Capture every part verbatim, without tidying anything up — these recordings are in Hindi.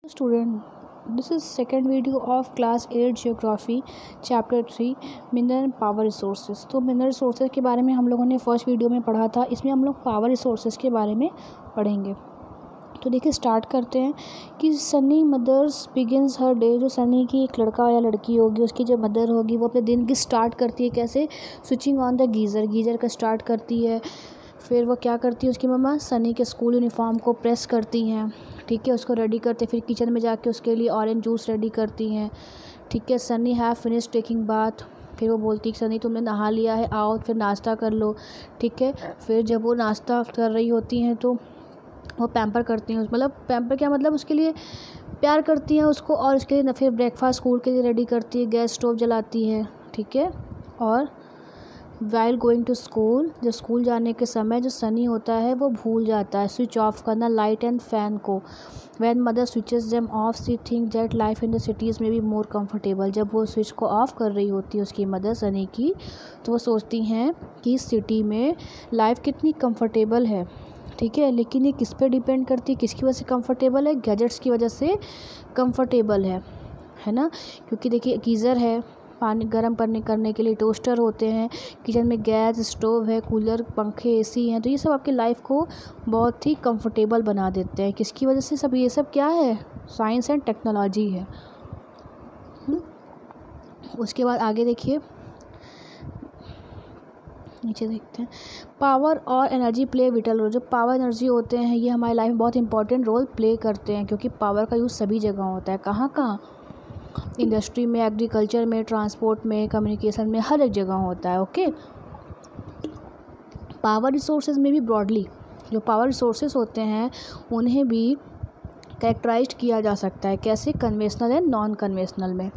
Student, this is second video of class eight geography chapter three mineral power resources. तो मिनरल रिसोर्सेज के बारे में हम लोगों ने फर्स्ट वीडियो में पढ़ा था, इसमें हम लोग पावर रिसोर्सेज के बारे में पढ़ेंगे। तो देखिए स्टार्ट करते हैं कि Sunny mothers begins her day. जो सनी की एक लड़का या लड़की होगी, उसकी जो मदर होगी, वो अपने दिन की स्टार्ट करती है कैसे? Switching on the geyser, geyser का स्टार्ट करती है। फिर वो क्या करती है, उसकी मम्मा सनी के स्कूल यूनिफॉर्म को प्रेस करती हैं, ठीक है, उसको रेडी करते। फिर किचन में जाके उसके लिए ऑरेंज जूस रेडी करती हैं, ठीक है। Sunny have finish taking bath. फिर वो बोलती है सनी तुमने नहा लिया है, आओ फिर नाश्ता कर लो, ठीक है। फिर जब वो नाश्ता कर रही होती हैं तो वो पैम्पर करती हैं, मतलब पैम्पर क्या मतलब उसके लिए प्यार करती हैं उसको, और उसके लिए फिर ब्रेकफास्ट स्कूल के लिए रेडी करती है, गैस स्टोव जलाती है, ठीक है। और वाइल गोइंग टू स्कूल, जो स्कूल जाने के समय जो सनी होता है वो भूल जाता है स्विच ऑफ करना लाइट एंड फैन को। When mother switches them off see think that life in the cities may be more comfortable. जब वो स्विच को ऑफ कर रही होती है उसकी मदर सनी की, तो वो सोचती हैं कि सिटी में लाइफ कितनी कम्फर्टेबल है, ठीक है। लेकिन ये किस पे डिपेंड करती है, किसकी वजह से कंफर्टेबल है? गैजेट्स की वजह से कंफर्टेबल है, है ना। क्योंकि देखिए गीज़र है, पानी गर्म करने करने के लिए टोस्टर होते हैं, किचन में गैस स्टोव है, कूलर पंखे एसी हैं, तो ये सब आपकी लाइफ को बहुत ही कंफर्टेबल बना देते हैं। किसकी वजह से? सब ये सब क्या है? साइंस एंड टेक्नोलॉजी है। हुँ? उसके बाद आगे देखिए, नीचे देखते हैं। पावर और एनर्जी प्ले विटल रोल। जो पावर एनर्जी होते हैं ये हमारी लाइफ में बहुत इंपॉर्टेंट रोल प्ले करते हैं, क्योंकि पावर का यूज़ सभी जगह होता है। कहाँ कहाँ? इंडस्ट्री में, एग्रीकल्चर में, ट्रांसपोर्ट में, कम्युनिकेशन में, हर एक जगह होता है। ओके, पावर रिसोर्सेज में भी ब्रॉडली जो पावर रिसोर्सेज होते हैं उन्हें भी कैरेक्टराइज किया जा सकता है। कैसे? कन्वेंशनल एंड नॉन कन्वेंशनल में।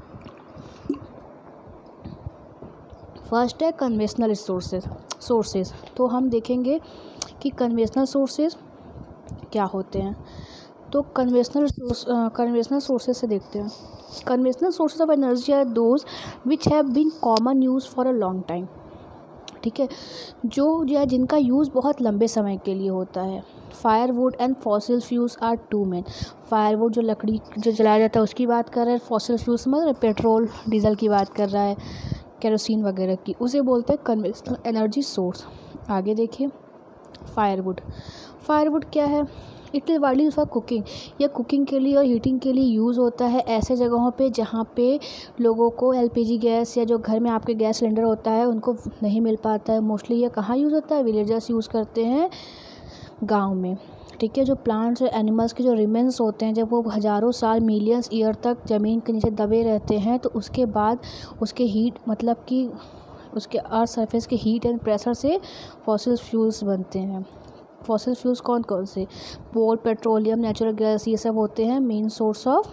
फर्स्ट है कन्वेंशनल रिसोर्सेज सोर्सेज। तो हम देखेंगे कि कन्वेंशनल सोर्सेज क्या होते हैं। तो कन्वेंशनल कन्वेंशनल सोर्सेज से देखते हैं। Conventional sources of energy are those which have been common use for a long time, ठीक है। जो जो है जिनका यूज़ बहुत लंबे समय के लिए होता है। Firewood and fossil fuels are two main. Firewood जो लकड़ी जो जलाया जाता है उसकी बात कर रहा है, फॉसिल फ्यूल्स मतलब पेट्रोल डीजल की बात कर रहा है, केरोसिन वगैरह की, उसे बोलते हैं कन्वेंशनल एनर्जी सोर्स। आगे देखिए, फायरवुड। फायरवुड क्या है? It is widely use for cooking. यह कुकिंग के लिए और हीटिंग के लिए यूज़ होता है ऐसे जगहों पे जहाँ पे लोगों को एलपीजी गैस या जो घर में आपके गैस सिलेंडर होता है उनको नहीं मिल पाता है। मोस्टली ये कहाँ यूज़ होता है? विलेजर्स यूज़ करते हैं गाँव में, ठीक है। जो प्लांट्स और एनिमल्स के जो रिमेन्स होते हैं, जब वो हज़ारों साल मिलियंस ईयर तक ज़मीन के नीचे दबे रहते हैं, तो उसके बाद उसके हीट मतलब कि उसके अर्थ सरफेस के हीट एंड प्रेशर से फॉसिल फ्यूल्स बनते हैं। फॉसिल फ्यूल्स कौन कौन से? कोल, पेट्रोलियम, नेचुरल गैस, ये सब होते हैं मेन सोर्स ऑफ।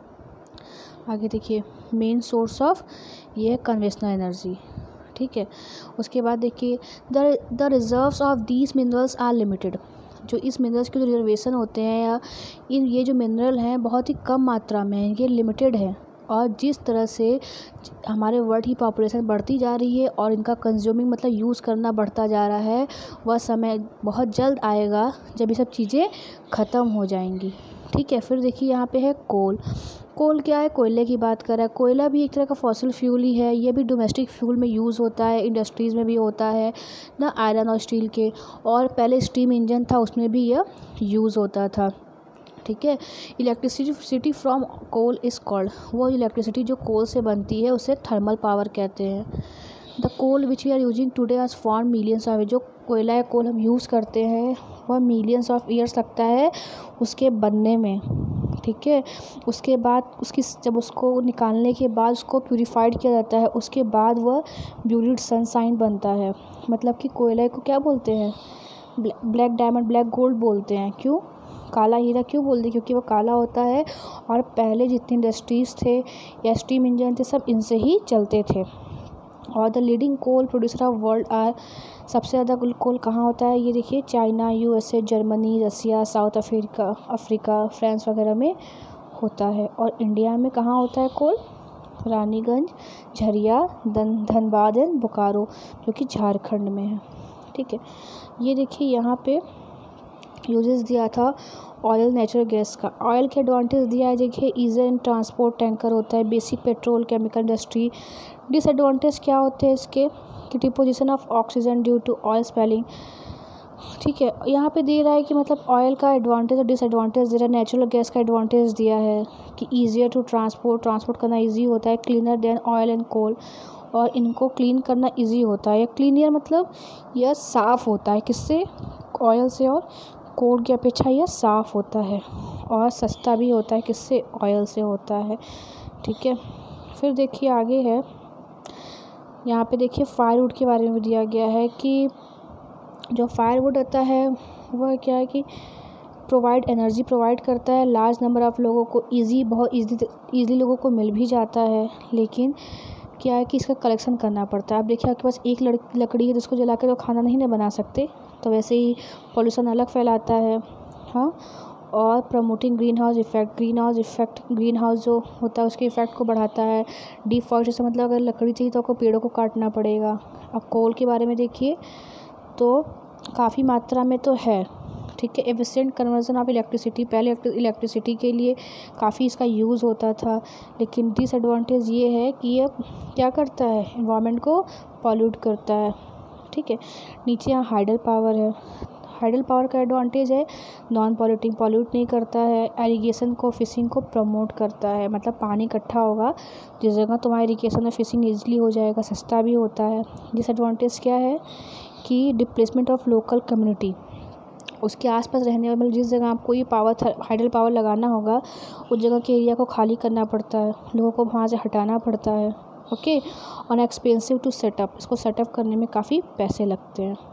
आगे देखिए, मेन सोर्स ऑफ ये कन्वेंशनल एनर्जी, ठीक है। उसके बाद देखिए, the the reserves of these minerals are limited. जो इस मिनरल्स के जो रिजर्वेशन होते हैं या इन ये जो मिनरल हैं बहुत ही कम मात्रा में हैं, ये लिमिटेड है। और जिस तरह से हमारे वर्ल्ड की पॉपुलेशन बढ़ती जा रही है और इनका कंज्यूमिंग मतलब यूज़ करना बढ़ता जा रहा है, वह समय बहुत जल्द आएगा जब ये सब चीज़ें ख़त्म हो जाएंगी, ठीक है। फिर देखिए यहाँ पे है कोल। कोल क्या है? कोयले की बात कर रहा है। कोयला भी एक तरह का फॉसिल फ्यूल ही है। ये भी डोमेस्टिक फ्यूल में यूज़ होता है, इंडस्ट्रीज़ में भी होता है ना, आयरन और स्टील के। और पहले स्टीम इंजन था उसमें भी यह यूज़ होता था, ठीक है। Electricity from coal is called. वो इलेक्ट्रिसिटी जो कोल से बनती है उसे थर्मल पावर कहते हैं। The coal which we are using today आज फॉर्म मिलियंस ऑफ। जो कोयला या कोल हम यूज़ करते हैं वह मिलियंस ऑफ ईयर्स लगता है उसके बनने में, ठीक है। उसके बाद उसकी जब उसको निकालने के बाद उसको प्यूरिफाइड किया जाता है, उसके बाद वह ब्यूरिड सनशाइन बनता है। मतलब कि कोयले को क्या बोलते हैं? ब्लैक डायमंड, ब्लैक गोल्ड बोलते हैं। क्यों? काला हीरा क्यों बोलते हैं? क्योंकि वो काला होता है। और पहले जितनी इंडस्ट्रीज़ थे या स्टीम इंजन थे सब इनसे ही चलते थे। और the leading coal producer of world are. सबसे ज़्यादा कोल कहाँ होता है? ये देखिए, China, USA, Germany, Russia, South Africa Africa France वगैरह में होता है। और इंडिया में कहाँ होता है कोल? रानीगंज, झरिया, धन धनबाद एंड बोकारो, जो कि झारखंड में है, ठीक है। ये देखिए यहाँ पे यूजेस दिया था ऑयल नेचुरल गैस का। ऑयल के एडवांटेज दिया है, देखिए ईजी इन ट्रांसपोर्ट, टैंकर होता है, basic petrol chemical industry. Disadvantage क्या होते हैं इसके कि deposition of oxygen due to oil spilling. ठीक है, यहाँ पे दे रहा है कि मतलब ऑयल का एडवांटेज और डिसएडवांटेज दे रहा है। नेचुरल गैस का एडवांटेज दिया है कि ईजियर टू ट्रांसपोर्ट, ट्रांसपोर्ट करना ईजी होता है, cleaner than oil and coal, और इनको क्लीन करना ईजी होता है। क्लीनियर मतलब यह साफ़ होता है, किससे, ऑयल से, और कोल की अपेक्षा यह साफ़ होता है, और सस्ता भी होता है, किससे, ऑयल से होता है। ठीक है, फिर देखिए आगे है, यहाँ पे देखिए फायरवुड के बारे में भी दिया गया है कि जो फायरवुड रहता है वह क्या है कि प्रोवाइड एनर्जी प्रोवाइड करता है, लार्ज नंबर ऑफ़ लोगों को ईजी बहुत ईजी ईजी लोगों को मिल भी जाता है। लेकिन क्या है कि इसका कलेक्शन करना पड़ता है। अब देखिए आपके पास एक लकड़ी है, जिसको जला के तो खाना नहीं ना बना सकते, तो वैसे ही पॉल्यूशन अलग फैलाता है। हाँ, और promoting green house effect, green house effect green house जो होता है उसके इफ़ेक्ट को बढ़ाता है। डिफॉरेस्टेशन मतलब अगर लकड़ी चाहिए तो आपको पेड़ों को काटना पड़ेगा। अब कोल के बारे में देखिए तो काफ़ी मात्रा में तो है। ठीक है, एफिशिएंट कन्वर्जन ऑफ इलेक्ट्रिसिटी, पहले इलेक्ट्रिसिटी के लिए काफ़ी इसका यूज़ होता था, लेकिन डिसएडवांटेज ये है कि ये क्या करता है, एनवायरनमेंट को पॉल्यूट करता है। ठीक है, नीचे यहाँ हाइडल पावर है। हाइडल पावर का एडवांटेज है नॉन पॉल्यूटिंग, पॉल्यूट नहीं करता है, एरीगेशन को, फिशिंग को प्रमोट करता है, मतलब पानी इकट्ठा होगा जिस जगह तुम्हारा इरीगेशन और फिशिंग ईजिली हो जाएगा, सस्ता भी होता है। डिसएडवांटेज क्या है कि डिप्लेसमेंट ऑफ लोकल कम्युनिटी, उसके आसपास रहने वाले, जिस जगह आपको ये पावर हाइडल पावर लगाना होगा उस जगह के एरिया को खाली करना पड़ता है, लोगों को वहाँ से हटाना पड़ता है। ओके, और एक्सपेंसिव टू सेटअप, इसको सेटअप करने में काफ़ी पैसे लगते हैं।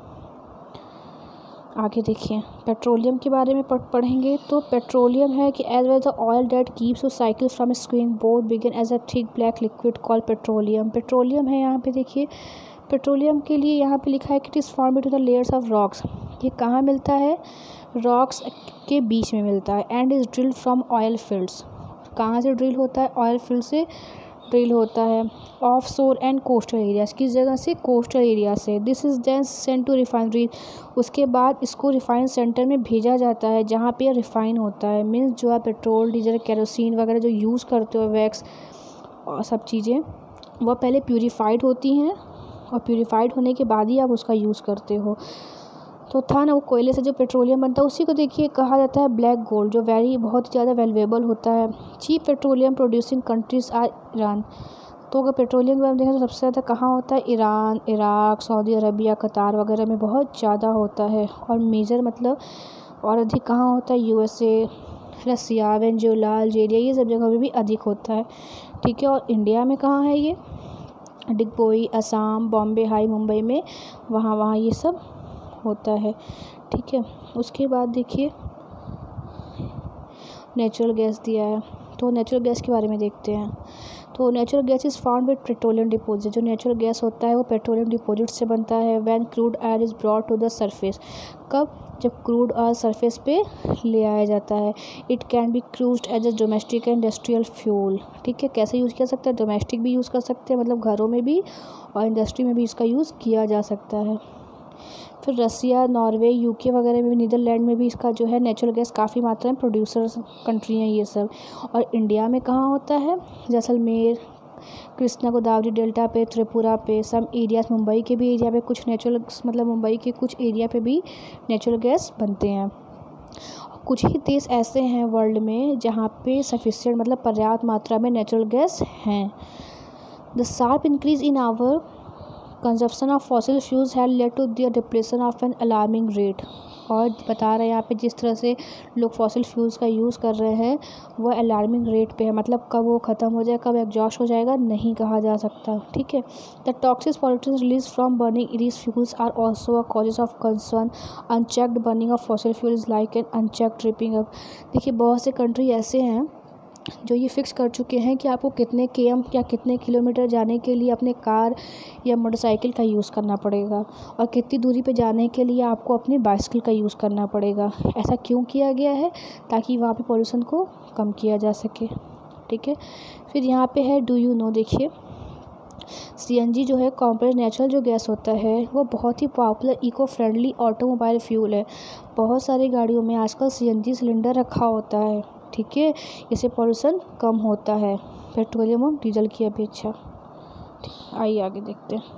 आगे देखिए पेट्रोलियम के बारे में पढ़ पढ़ेंगे तो पेट्रोलियम है कि as well the oil that keeps cycle from screen both begin as a thick black liquid called petroleum. Petroleum है, यहाँ पे देखिए पेट्रोलियम के लिए यहाँ पे लिखा है कि it is form between the layers of rocks. ये कहाँ मिलता है, रॉक्स के बीच में मिलता है। And is drill from oil fields, कहाँ से ड्रिल होता है, ऑयल फील्ड से ड्रिल होता है। ऑफ शोर एंड कोस्टल एरियाज, किस जगह से, कोस्टल एरिया से। This is then sent to refinery, उसके बाद इसको रिफाइन सेंटर में भेजा जाता है जहाँ पे रिफाइन होता है। मीन्स जो आप पेट्रोल डीजल केरोसिन वगैरह जो यूज़ करते हो, वैक्स और सब चीज़ें, वह पहले प्यूरीफाइड होती हैं और प्यूरीफाइड होने के बाद ही आप उसका यूज़ करते हो। तो था ना वो कोयले से जो पेट्रोलियम बनता है उसी को देखिए कहा जाता है ब्लैक गोल्ड, जो वेरी बहुत ज़्यादा वैल्यूएबल होता है। Cheap petroleum producing countries are Iran, तो अगर पेट्रोलियम के बारे में देखें तो सबसे ज़्यादा कहाँ होता है, ईरान, इराक, सऊदी अरबिया, कतार वगैरह में बहुत ज़्यादा होता है। और मेजर मतलब और अधिक कहाँ होता है, यूएसए, रसिया, वेनेजुएला, अल्जीरिया, ये सब जगह में भी अधिक होता है। ठीक है, और इंडिया में कहाँ है ये, डिगबोई, असम, बॉम्बे हाई, मुंबई में, वहाँ वहाँ ये सब होता है। ठीक है, उसके बाद देखिए नेचुरल गैस दिया है, तो नेचुरल गैस के बारे में देखते हैं। तो natural gas is found with petroleum deposit, जो नेचुरल गैस होता है वो पेट्रोलियम डिपॉजिट से बनता है। When crude oil is brought to the surface, कब, जब क्रूड ऑयल सरफेस पे ले आया जाता है। It can be cruised as a domestic and industrial fuel. ठीक है, कैसे यूज़ किया सकता है, डोमेस्टिक भी यूज़ कर सकते हैं, मतलब घरों में भी, और इंडस्ट्री में भी इसका यूज़ किया जा सकता है। फिर रसिया, नॉर्वे, यूके वगैरह में भी, नीदरलैंड में भी इसका जो है नेचुरल गैस काफ़ी मात्रा में प्रोड्यूसर्स कंट्री हैं ये सब। और इंडिया में कहाँ होता है, जैसलमेर, कृष्णा गोदावरी डेल्टा पे, त्रिपुरा पे, सम एरियाज, मुंबई के भी एरिया पे कुछ नेचुरल, मतलब मुंबई के कुछ एरिया पे भी नेचुरल गैस बनते हैं। कुछ ही देश ऐसे हैं वर्ल्ड में जहाँ पे सफिशिएंट मतलब पर्याप्त मात्रा में नेचुरल गैस हैं। The sharp increase in our consumption of fossil fuels had led to their depletion of an alarming rate. और बता रहे हैं यहाँ पे जिस तरह से लोग फॉसिल फ्यूल्स का यूज़ कर रहे हैं वह अलार्मिंग रेट पे है, मतलब कब वो ख़त्म हो जाए, कब एग्जॉस्ट हो जाएगा नहीं कहा जा सकता। ठीक है, the toxic pollution release from burning these fuels are also a causes of concern. Unchecked burning of fossil fuel is like an unchecked tripping up. देखिए बहुत से कंट्री ऐसे हैं जो ये फिक्स कर चुके हैं कि आपको कितने के एम या कितने किलोमीटर जाने के लिए अपने कार या मोटरसाइकिल का यूज़ करना पड़ेगा, और कितनी दूरी पे जाने के लिए आपको अपनी बाइसिकल का यूज़ करना पड़ेगा। ऐसा क्यों किया गया है, ताकि वहाँ पे पॉल्यूशन को कम किया जा सके। ठीक है, फिर यहाँ पे है डू यू नो, देखिए सीएनजी जो है कॉम्प्रेस्ड नेचुरल जो गैस होता है वो बहुत ही popular eco friendly automobile fuel है। बहुत सारी गाड़ियों में आजकल सीएनजी सिलेंडर रखा होता है, ठीक है। इससे पॉल्यूशन कम होता है पेट्रोलियम और डीजल की अपेक्षा। आइए आगे देखते हैं।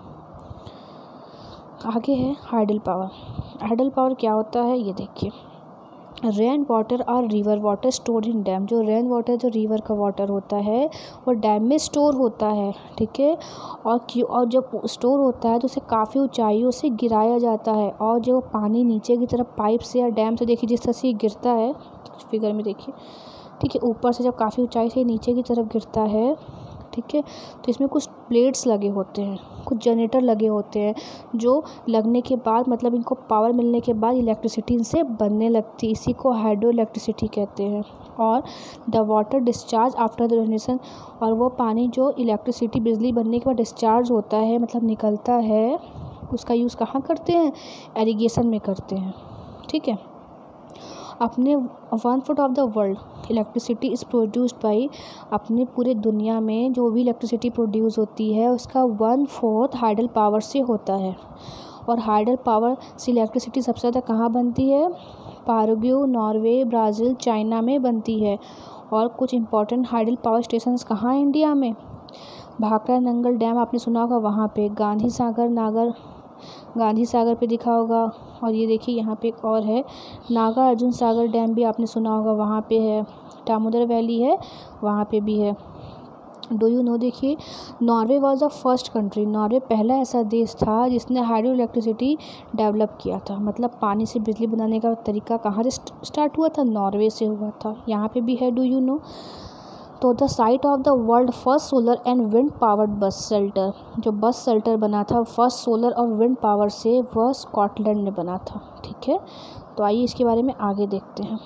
आगे है हाइडल पावर। हाइडल पावर क्या होता है ये देखिए। रेन वाटर और river water store in dam. जो रेन वाटर जो रिवर का वाटर होता है वो डैम में स्टोर होता है, ठीक है। और क्यों और जब स्टोर होता है तो उसे काफ़ी ऊंचाइयों से गिराया जाता है और जो पानी नीचे की तरफ पाइप से या डैम से देखिए जिस तरह से गिरता है, फिगर में देखिए, ठीक है। ऊपर से जब काफ़ी ऊंचाई से नीचे की तरफ गिरता है, ठीक है, तो इसमें कुछ प्लेट्स लगे होते हैं, कुछ जनरेटर लगे होते हैं जो लगने के बाद मतलब इनको पावर मिलने के बाद इलेक्ट्रिसिटी इनसे बनने लगती है। इसी को हाइड्रो इलेक्ट्रिसिटी कहते हैं। और the water discharge after the generation, और वो पानी जो इलेक्ट्रिसिटी बिजली बनने के बाद डिस्चार्ज होता है मतलब निकलता है, उसका यूज़ कहाँ करते हैं? एरीगेशन में करते हैं, ठीक है। अपने one fourth of the world electricity is produced by, अपने पूरे दुनिया में जो भी इलेक्ट्रिसिटी प्रोड्यूस होती है उसका वन फोर्थ हाइडल पावर से होता है। और हाइडल पावर से इलेक्ट्रिसिटी सबसे ज़्यादा कहाँ बनती है? पाराग्वे, नॉर्वे, ब्राज़ील, चाइना में बनती है। और कुछ इंपॉर्टेंट हाइडल पावर स्टेशंस कहाँ हैं इंडिया में? भाखड़ा नंगल डैम आपने सुना होगा वहाँ पे, गांधी सागर नागर गांधी सागर पे दिखा होगा। और ये देखिए यहाँ पे एक और है नागा अर्जुन सागर डैम भी आपने सुना होगा वहाँ पे है। दामोदर वैली है वहाँ पे भी है। डू यू नो, देखिए Norway was the first country, Norway पहला ऐसा देश था जिसने हाइड्रो इलेक्ट्रिसिटी डेवलप किया था। मतलब पानी से बिजली बनाने का तरीका कहाँ से स्टार्ट हुआ था? नॉर्वे से हुआ था। यहाँ पे भी है, डू यू नो। तो the site of the world first solar and wind powered bus shelter, जो बस शेल्टर बना था फर्स्ट सोलर और विंड पावर से, वह स्कॉटलैंड में बना था, ठीक है। तो आइए इसके बारे में आगे देखते हैं।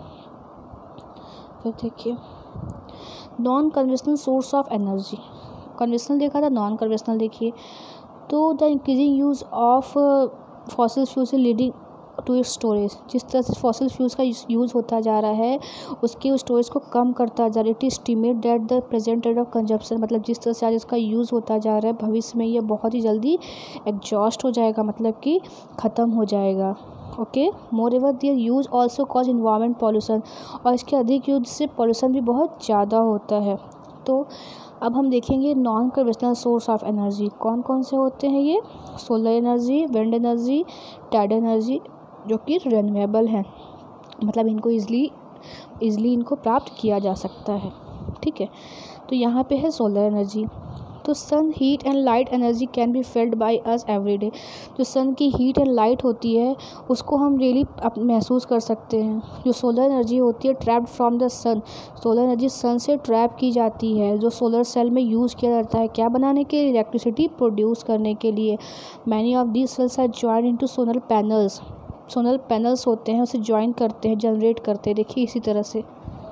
फिर देखिए non conventional source of energy. Conventional देखा था, नॉन कन्वेंशनल देखिए। तो the increasing use of fossil fuels leading to its storage, जिस तरह से फॉसिल फ्यूल्स का यूज़ होता जा रहा है उसके स्टोरेज को कम करता जा रहा है। It estimate that the present rate of consumption, मतलब जिस तरह से आज इसका यूज़ होता जा रहा है भविष्य में ये बहुत ही जल्दी एग्जॉस्ट हो जाएगा, मतलब कि ख़त्म हो जाएगा। Okay, moreover their use also cause environment pollution, और इसके अधिक यूज से पॉल्यूशन भी बहुत ज़्यादा होता है। तो अब हम देखेंगे non conventional source of energy कौन कौन से होते हैं। ये solar energy, wind energy, tide energy, जो कि रिन्यूएबल हैं, मतलब इनको ईज़िली ईज़िली इनको प्राप्त किया जा सकता है, ठीक है। तो यहाँ पे है सोलर एनर्जी। तो sun heat and light energy can be felt by us every day. जो सन की हीट एंड लाइट होती है उसको हम डेली महसूस कर सकते हैं। जो सोलर एनर्जी होती है trapped from the sun, solar energy sun से ट्रैप की जाती है, जो सोलर सेल में यूज़ किया जाता है क्या बनाने के लिए? इलेक्ट्रिसिटी प्रोड्यूस करने के लिए। Many of these cells are joined into solar panels, solar panels होते हैं उसे ज्वाइन करते हैं, जनरेट करते हैं। देखिए इसी तरह से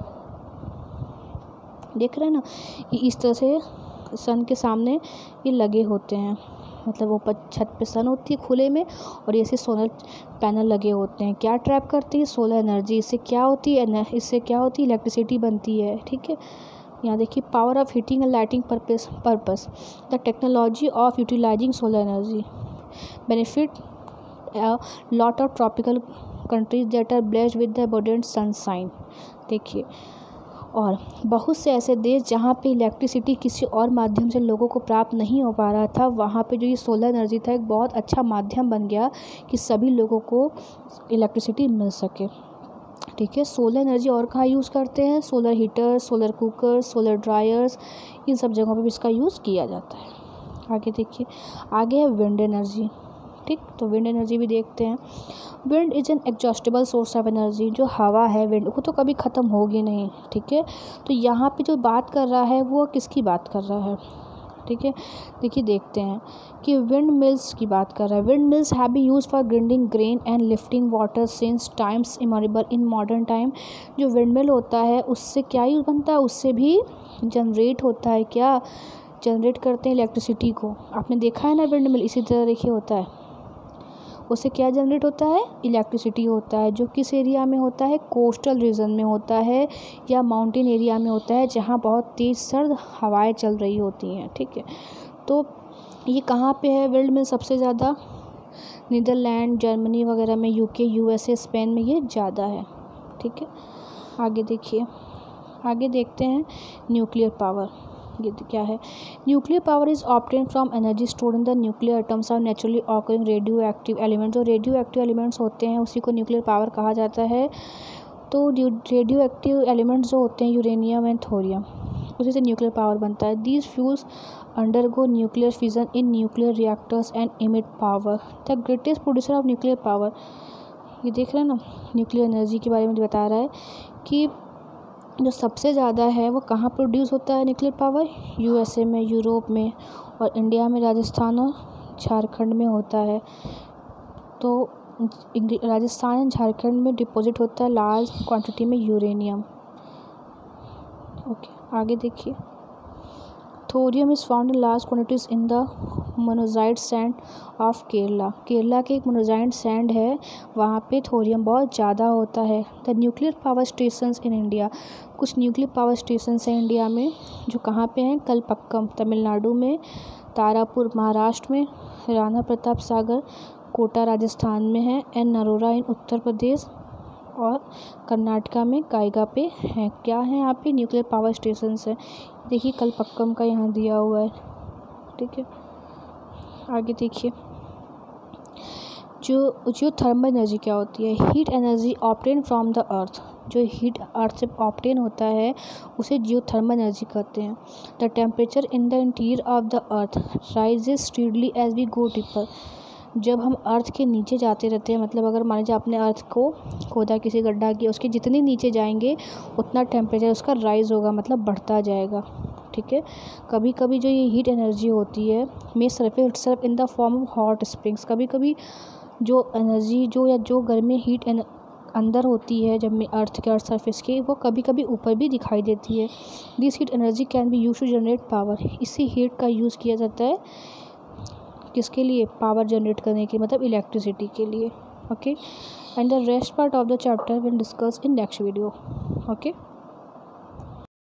देख रहे हैं ना, ये इस तरह से सन के सामने ये लगे होते हैं, मतलब ऊपर छत पे सन होती है खुले में और ऐसे सोलर पैनल लगे होते हैं। क्या ट्रैप करती है? Solar energy. इससे क्या होती है? इससे क्या होती है? इलेक्ट्रिसिटी बनती है, ठीक है। यहाँ देखिए power of heating and lighting purpose purpose the technology of utilising solar energy benefit a lot of tropical countries that are blessed with the abundant sunshine। देखिए, और बहुत से ऐसे देश जहाँ पे इलेक्ट्रिसिटी किसी और माध्यम से लोगों को प्राप्त नहीं हो पा रहा था, वहाँ पे जो ये सोलर एनर्जी था एक बहुत अच्छा माध्यम बन गया कि सभी लोगों को इलेक्ट्रिसिटी मिल सके, ठीक है। सोलर एनर्जी और कहाँ यूज़ करते हैं? Solar heater, solar cooker, solar dryers, इन सब जगहों पर भी इसका यूज़ किया जाता है। आगे देखिए, आगे है विंड एनर्जी, ठीक। तो विंड एनर्जी भी देखते हैं। Wind is an exhaustible source of energy, जो हवा है विंड वो तो कभी ख़त्म होगी नहीं, ठीक है। तो यहाँ पे जो बात कर रहा है वो किसकी बात कर रहा है? ठीक है, देखिए देखते हैं कि विंड मिल्स की बात कर रहा है। Windmills have been used for grinding grain and lifting water since times immemorial in modern time. जो विंड मिल होता है उससे क्या यूज़ बनता है? उससे भी जनरेट होता है, क्या जनरेट करते हैं इलेक्ट्रिसिटी को। आपने देखा है ना विंड मिल, इसी तरह देखिए होता है, उससे क्या जनरेट होता है? इलेक्ट्रिसिटी होता है, जो किस एरिया में होता है? कोस्टल रीजन में होता है या माउंटेन एरिया में होता है, जहाँ बहुत तेज़ सर्द हवाएं चल रही होती हैं, ठीक है। तो ये कहाँ पे है वर्ल्ड में सबसे ज़्यादा? नीदरलैंड, जर्मनी वगैरह में, यूके, यूएसए, स्पेन में ये ज़्यादा है। ठीक है, आगे देखिए, आगे देखते हैं न्यूक्लियर पावर। ये क्या है? Nuclear power is obtain from energy stored in the nuclear atoms और naturally occurring radioactive elements. जो रेडियो एक्टिव एलिमेंट्स होते हैं उसी को न्यूक्लियर पावर कहा जाता है। तो रेडियो एक्टिव एलिमेंट्स जो होते हैं यूरेनियम एंड थोरियम, उसी से न्यूक्लियर पावर बनता है। These fuels undergo nuclear fission in nuclear reactors and emit power. The greatest producer of nuclear power, ये देख रहे हैं ना, न्यूक्लियर एनर्जी के बारे में बता रहा है कि जो सबसे ज़्यादा है वो कहाँ प्रोड्यूस होता है न्यूक्लियर पावर? यूएसए में, यूरोप में, और इंडिया में राजस्थान और झारखंड में होता है। तो राजस्थान एंड झारखंड में डिपॉजिट होता है लार्ज क्वांटिटी में यूरेनियम। ओके, आगे देखिए, thorium is found in large quantities in the monazite sand of Kerala. Kerala के एक मोनोजाइट सैंड है, वहाँ पे थोरियम बहुत ज़्यादा होता है। The nuclear power stations in India, कुछ न्यूक्लियर पावर स्टेशंस हैं इंडिया में जो कहाँ पे हैं? कलपक्कम तमिलनाडु में, तारापुर महाराष्ट्र में, राणा प्रताप सागर कोटा राजस्थान में है, एंड नरोरा इन उत्तर प्रदेश और कर्नाटका में कायगा पे हैं। क्या है यहाँ पे? न्यूक्लियर पावर स्टेशंस है। देखिए कलपक्कम का यहाँ दिया हुआ है। ठीक है, आगे देखिए, जो जो थर्मल एनर्जी क्या होती है? Heat energy obtain from the earth. जो हीट अर्थ से ऑब्टेन होता है उसे जियोथर्मल एनर्जी कहते हैं। The temperature in the interior of the earth rises steadily as we go deeper. जब हम अर्थ के नीचे जाते रहते हैं, मतलब अगर मान लीजिए आपने अर्थ को खोदा, किसी गड्ढा किया, उसके जितने नीचे जाएंगे उतना टेम्परेचर उसका राइज़ होगा, मतलब बढ़ता जाएगा। ठीक है, कभी कभी जो ये हीट एनर्जी होती है may surface itself in the form of hot springs. कभी कभी जो एनर्जी जो या जो गर्मी हीट अंदर होती है जब में अर्थ के अर्थ सरफेस के, वो कभी कभी ऊपर भी दिखाई देती है। This heat energy can be use to generate power. इसी हीट का यूज़ किया जाता है किसके लिए? पावर जनरेट करने के, मतलब इलेक्ट्रिसिटी के लिए। Okay, and the rest part of the chapter will discuss in next video. Okay.